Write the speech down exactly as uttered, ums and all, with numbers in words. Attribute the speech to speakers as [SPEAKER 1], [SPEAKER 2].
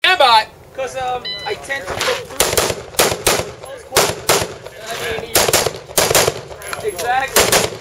[SPEAKER 1] Stand by.
[SPEAKER 2] Because um, I tend to look through. I mean, exactly.